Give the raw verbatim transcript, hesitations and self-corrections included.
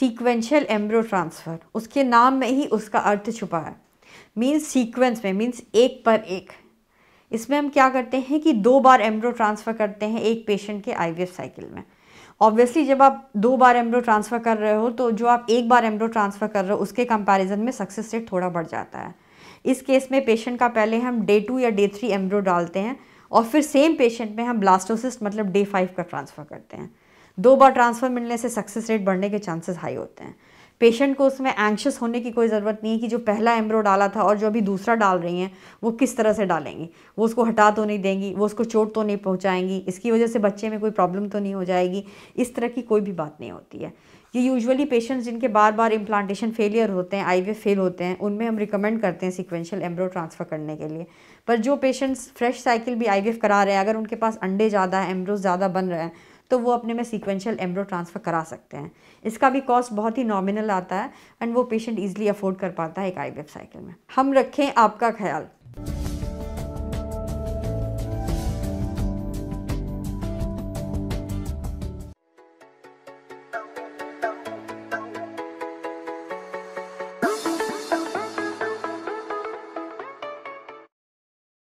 Sequential embryo transfer, उसके नाम में ही उसका अर्थ छुपा है। मीन्स सीक्वेंस में, मीन्स एक पर एक। इसमें हम क्या करते हैं कि दो बार एम्ब्रियो ट्रांसफ़र करते हैं एक पेशेंट के आईवीएफ साइकिल में। ऑब्वियसली जब आप दो बार एम्ब्रियो ट्रांसफ़र कर रहे हो तो जो आप एक बार एम्ब्रियो ट्रांसफ़र कर रहे हो उसके कंपैरिजन में सक्सेस रेट थोड़ा बढ़ जाता है। इस केस में पेशेंट का पहले हम डे टू या डे थ्री एम्ब्रियो डालते हैं और फिर सेम पेशेंट में हम ब्लास्टोसिस्ट मतलब डे फाइव का ट्रांसफ़र करते हैं। दो बार ट्रांसफ़र मिलने से सक्सेस रेट बढ़ने के चांसेस हाई होते हैं। पेशेंट को उसमें एंग्शियस होने की कोई ज़रूरत नहीं है कि जो पहला एम्ब्रियो डाला था और जो अभी दूसरा डाल रही हैं वो किस तरह से डालेंगी, वो उसको हटा तो नहीं देंगी, वो उसको चोट तो नहीं पहुंचाएंगी, इसकी वजह से बच्चे में कोई प्रॉब्लम तो नहीं हो जाएगी। इस तरह की कोई भी बात नहीं होती है। ये यूजुअली पेशेंट्स जिनके बार बार इम्प्लांटेशन फेलियर होते हैं, आईवीएफ फेल होते हैं, उनमें हम रिकमेंड करते हैं सीक्वेंशियल एम्ब्रियो ट्रांसफ़र करने के लिए। पर जो पेशेंट्स फ्रेश साइकिल भी आईवीएफ करा रहे हैं, अगर उनके पास अंडे ज़्यादा हैं, एम्ब्रियोज ज़्यादा बन रहे हैं, तो वो अपने में सीक्वेंशियल एम्ब्रियो ट्रांसफ़र करा सकते हैं। इसका भी कॉस्ट बहुत ही नॉमिनल आता है एंड वो पेशेंट ईजिली अफोर्ड कर पाता है एक आईवीएफ साइकिल में। हम रखें आपका ख्याल।